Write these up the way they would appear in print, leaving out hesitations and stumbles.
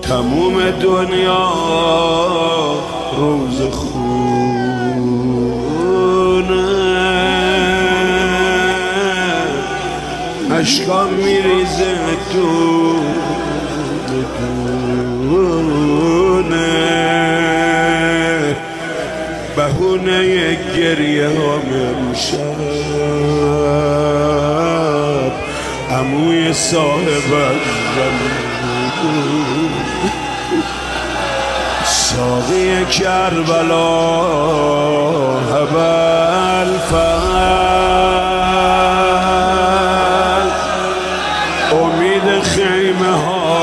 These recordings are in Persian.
تموم دنیا روز خونه، اشکام میریزه دونه، بهونه گریه ها امشب عموی صاحب ساقی کربلا هبل فل، امید خیمه ها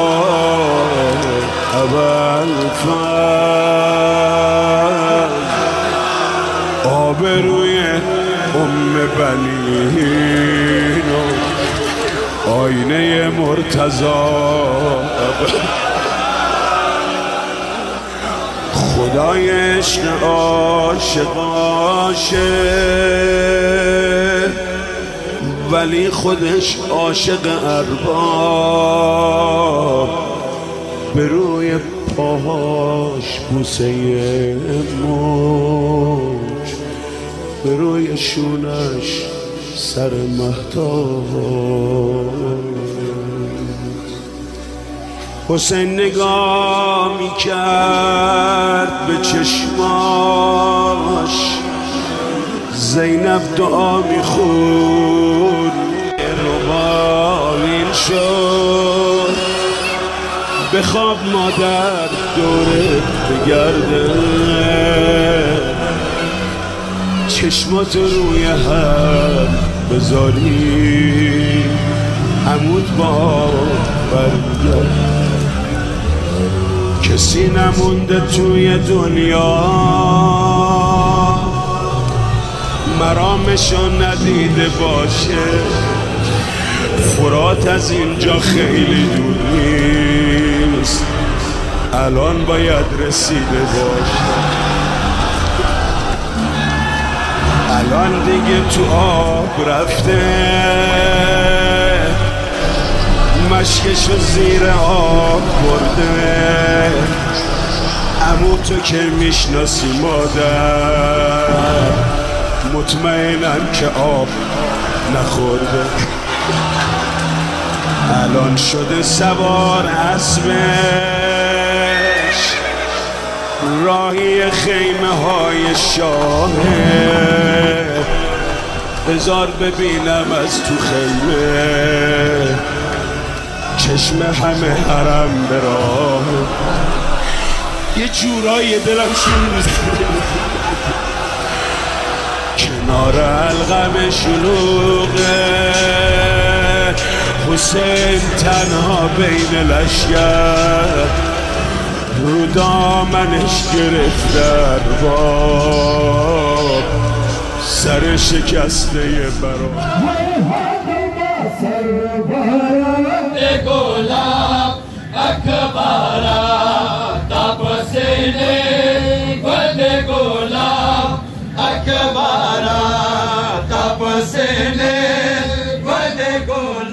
هبل فل، آبروی بنین آینه مرتضی، خدای عشق عاشق عاشق، ولی خودش عاشق ارباب، به روی پاهاش بوسه موج، به روی شونش سر مهتاب. حسین نگاه میکرد به چشماش، زینب دعا میخون، روبالین شد به خواب مادر دورت بگرده، چشمات روی هم بذاری عمود با برگرد، کسی نمونده توی دنیا مرامشو ندیده باشه، فرات از اینجا خیلی دور نیست، الان باید رسیده باشه، الان دیگه تو آب رفته، مشکشو زیر آب برده، عمو تو که میشناسی مادر، مطمئنم که آب نخورده، الان شده سوار اسبش، راهی خیمه های شاهه، بذار ببینم از تو خیمه، چشم همه حرم به راه، یه جورایی دلم شروع کنار علقم شلوغه، حسین تنها بین لشگر، رو دامنش گرفت ارباب، سر شکسته برا گلاب اکبارا تپسینه گل گلاب اکبارا تپسینه گل گلاب